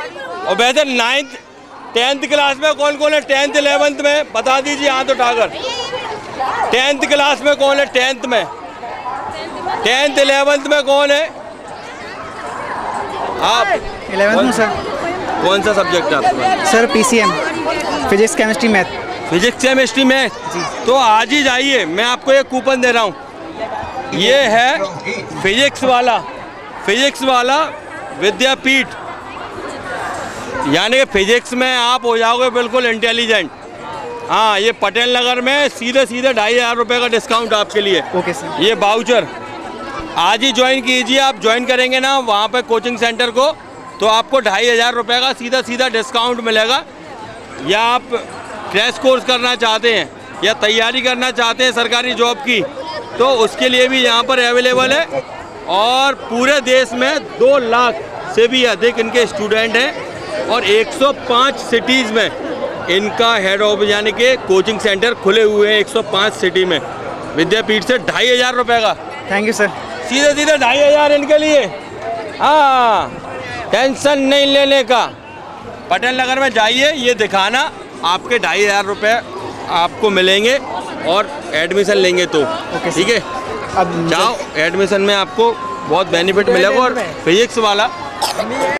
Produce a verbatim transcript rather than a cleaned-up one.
और वैसे ninth tenth class में कौन कौन है? टेंथ इलेवेंथ में बता दीजिए हाथ उठाकर। टेंथ क्लास में कौन है? टेंथ में, टेंथ इलेवेंथ में कौन है? आप इलेवेंथ में सर। कौन सा सब्जेक्ट है आपका? Sir PCM, physics chemistry math. Physics chemistry math जी। तो आज ही जाइए, मैं आपको एक कूपन दे रहा हूँ। ये है फिजिक्स वाला, फिजिक्स वाला विद्यापीठ, यानी कि फिजिक्स में आप हो जाओगे बिल्कुल इंटेलिजेंट। हाँ, ये पटेल नगर में सीधे सीधे ढाई हज़ार रुपये का डिस्काउंट आपके लिए। Okay sir. ये बाउचर आज ही ज्वाइन कीजिए। आप ज्वाइन करेंगे ना वहाँ पे कोचिंग सेंटर को, तो आपको ढाई हज़ार रुपये का सीधा सीधा डिस्काउंट मिलेगा। या आप क्रैश कोर्स करना चाहते हैं या तैयारी करना चाहते हैं सरकारी जॉब की, तो उसके लिए भी यहाँ पर अवेलेबल है। और पूरे देश में दो लाख से भी अधिक इनके स्टूडेंट हैं और एक सौ पाँच सिटीज़ में इनका हेड ऑफिस यानी कि कोचिंग सेंटर खुले हुए हैं। एक सौ पाँच सिटी में विद्यापीठ से ढाई हज़ार रुपये का। Thank you sir. सीधे सीधे ढाई हज़ार इनके लिए। हाँ, टेंशन नहीं लेने का। पटेल नगर में जाइए, ये दिखाना, आपके ढाई हज़ार रुपये आपको मिलेंगे और एडमिशन लेंगे तो ठीक है। अब जाओ, एडमिशन में आपको बहुत बेनिफिट मिलेगा। और फिजिक्स वाला